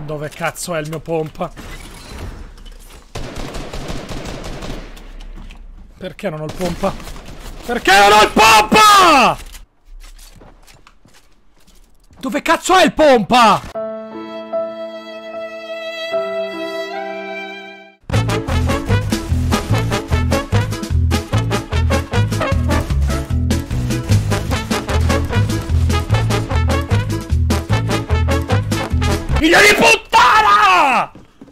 Dove cazzo è il mio pompa? Perché non ho il pompa? Perché non ho il pompa? Dove cazzo è il pompa? Figlio di puttana!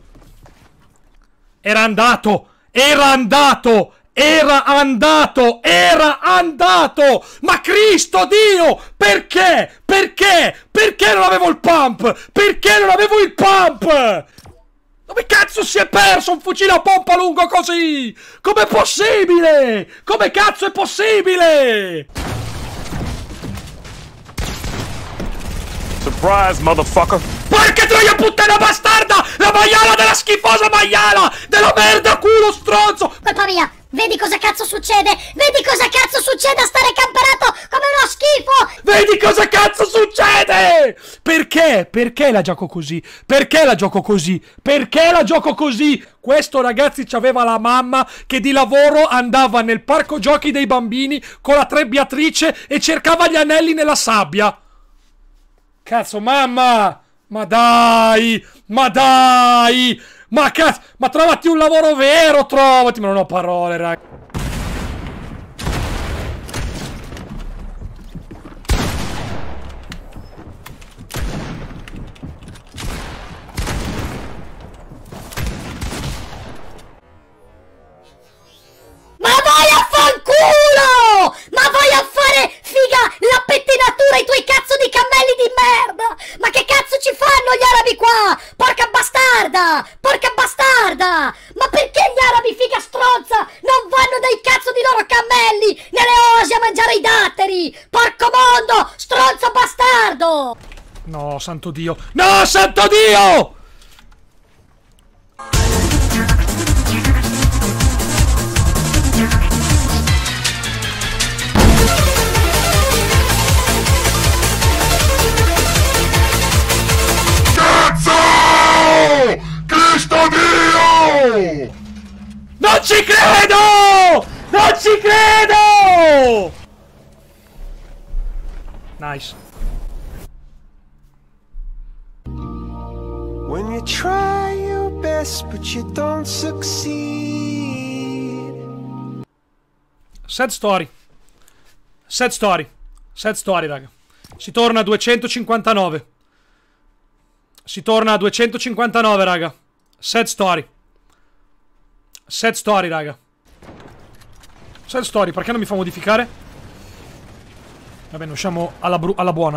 Era andato! Era andato! Era andato! Era andato! Ma Cristo Dio! Perché? Perché? Perché non avevo il pump? Perché non avevo il pump? Dove cazzo si è perso un fucile a pompa lungo così? Com'è possibile? Come cazzo è possibile? Surprise, motherfucker! Porca troia puttana bastarda! La maiala della schifosa maiala! Della merda culo stronzo! Colpa mia! Vedi cosa cazzo succede? Vedi cosa cazzo succede a stare camperato come uno schifo! Vedi cosa cazzo succede? Perché? Perché la gioco così? Perché la gioco così? Perché la gioco così? Questo ragazzi c'aveva la mamma che di lavoro andava nel parco giochi dei bambini con la trebbiatrice e cercava gli anelli nella sabbia. Cazzo, mamma! Ma dai! Ma dai! Ma cazzo! Ma trovati un lavoro vero, trovati! Ma non ho parole, raga. Ma vai a fanculo! Ma vai a fare, figa, la pettinatura ai tuoi cazzo di cammelli di merda! Ma che cazzo ci fanno gli arabi qua? Porca bastarda! Porca bastarda! Ma perché gli arabi, figa stronza, non vanno dai cazzo di loro cammelli nelle oasi a mangiare i datteri? Porco mondo! Stronzo bastardo! No, santo Dio! No, santo Dio! Cristo Dio! Non ci credo! Non ci credo! Nice. When you try your best but you don't succeed. Sad story. Sad story. Sad story, raga. Si torna a 259. Si torna a 259, raga. Sad story. Sad story, raga. Sad story, perché non mi fa modificare? Va bene, usciamo alla buona.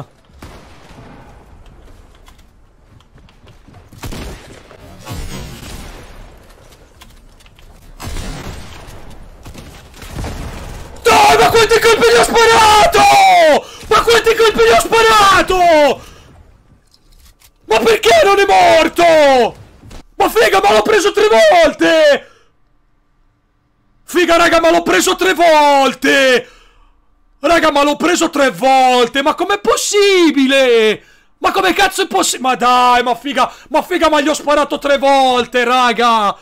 Dai, ma quanti colpi gli ho sparato! Ma quanti colpi gli ho sparato! Ma perché non è morto? Ma figa, ma l'ho preso 3 volte! Figa, raga, ma l'ho preso 3 volte! Raga, ma l'ho preso 3 volte! Ma com'è possibile? Ma come cazzo è possibile? Ma dai, ma figa, ma gli ho sparato 3 volte, raga!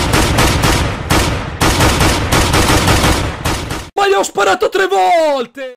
Ma gli ho sparato 3 volte!